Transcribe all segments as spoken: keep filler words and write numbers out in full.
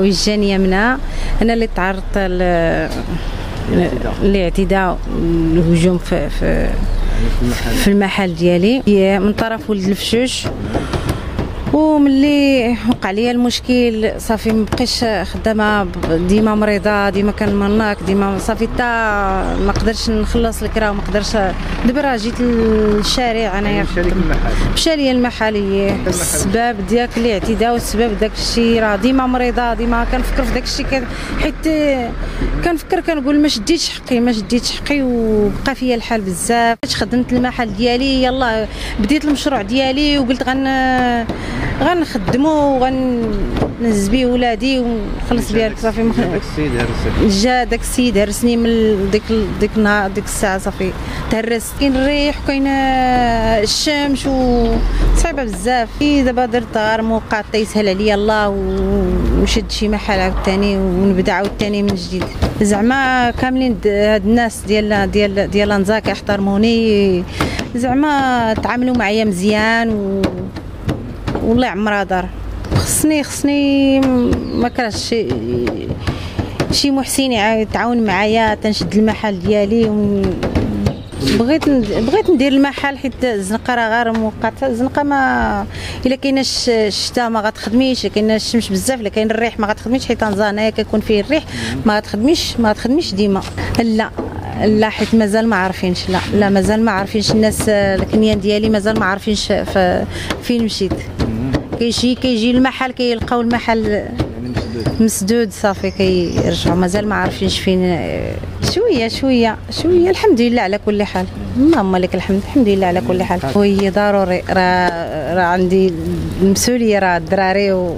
وجاني منها. انا اللي تعرضت للاعتداء الهجوم في في في المحل ديالي من طرف ولد الفشوش، وملي وقع لي المشكل صافي مبقيتش خدامه، ديما مريضه، ديما كنمرناك، ديما صافي حتى ما قدرتش نخلص الكرا وما قدرتش. دابا راه جيت للشارع انايا، مشى لي المحل. السبب ديالك الاعتداء والسبب داك الشيء راه ديما مريضه، ديما كنفكر في داك الشيء، حيت كنفكر كنقول ما شديتش حقي ما شديتش حقي وبقى فيا الحال بزاف. خدمت المحل ديالي، يلا بديت المشروع ديالي وقلت غن غنخدمو وغنهز بيه ولادي ونخلص بيه صافي. داك السيد هرسك، جا داك السيد هرسني من ديك ديك النهار ديك الساعه صافي تهرست. كاين الريح وكاين الشمس وصعيبه بزاف. دابا درت غير موقع يسهل عليا الله ونشد شي محل عاوتاني ونبدا عاوتاني من جديد. زعما كاملين هاد الناس ديال ديال ديال انزاك احترموني، زعما تعاملوا معايا مزيان و والله عمرها دار. خصني خصني ما كرهش شي شي محسن يتعاون معايا تنشد المحل ديالي. بغيت بغيت ندير المحل حيت الزنقه راه غير مؤقته. الزنقه ما الا كاينه الشتاء ما غتخدميش، الا كاينه الشمس بزاف، الا كاين الريح ما غتخدميش، حيت انزانيا كيكون فيه الريح ما غتخدميش ما غتخدميش ديما. لا لا حيت مازال ما عارفينش، لا لا مازال ما عارفينش الناس الكنيان ديالي، مازال ما عارفينش فين مشيت. كيجي كيجي المحل كيلقاو المحل مسدود صافي كيرجعوا، مازال ما عارفينش فين. شويه شويه شويه الحمد لله على كل حال، اللهم لك الحمد، الحمد لله على كل حال. وهي ضروري راه راه عندي المسؤوليه، راه الدراري و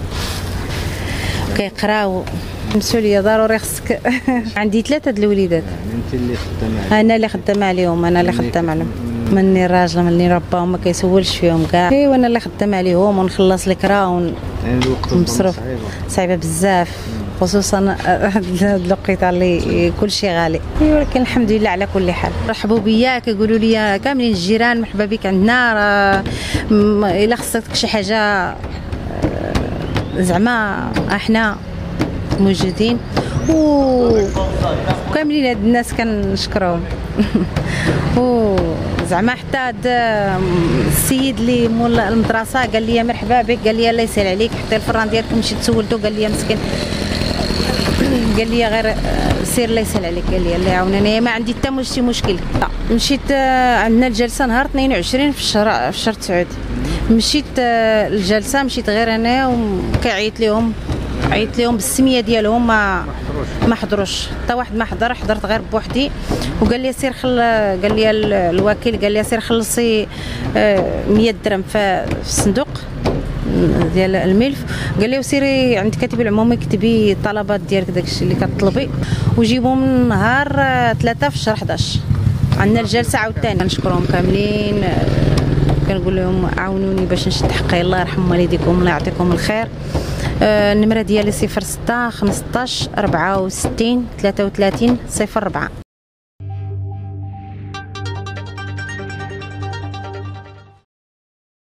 كيقراو، المسؤوليه ضروري خصك. عندي ثلاثه د الوليدات. انت اللي خدامه؟ انا اللي خدامه عليهم، انا اللي خدامه عليهم. مني الراجل مني رباهم ما كيسولش فيهم كاع، ايوا انا اللي خدامه عليهم ونخلص الكرا ونصرف. صعيبه بزاف خصوصا هاد الوقيته اللي كلشي غالي، ولكن الحمد لله على كل حال. رحبوا بيا كيقولوا لي كاملين الجيران مرحبا بك عندنا، راه الا خصك شي حاجه زعما احنا موجودين، وكاملين هاد الناس كنشكرهم. وزعما حتى هذا السيد اللي مول المدرسه قال لي مرحبا بك، قال لي الله يسهل عليك، حتى الفران ديالكم مشيت سولته قال لي مسكين، قال لي غير سير الله يسهل عليك، قال لي الله يعاونني ما عندي حتى شي مشكل. مشيت عندنا الجلسه نهار اثنين وعشرين في الشهر في شهر تسعود، مشيت الجلسه مشيت غير انا وكيعيط لهم، عيطت لهم بالسميه ديالهم ما ما حضروش، حتى واحد ما حضر، حضرت غير بوحدي. وقال لي سير خل قال لي الوكيل قال لي سير خلصي مية درهم في الصندوق ديال الملف، قال لي وسيري عند الكاتب العمومي كتبي الطلبات ديالك داكشي اللي كتطلبي وجيبهم نهار ثلاثة في شهر حداش. عندنا الجلسه عاوتاني. كنشكرهم كاملين، كنقول لهم عاونوني باش نشد حقي، الله يرحم والديكم الله يعطيكم الخير. النمره ديالي صفر ستة خمسطاش أربعة وستين ثلاثة وثلاثين صفر أربعة.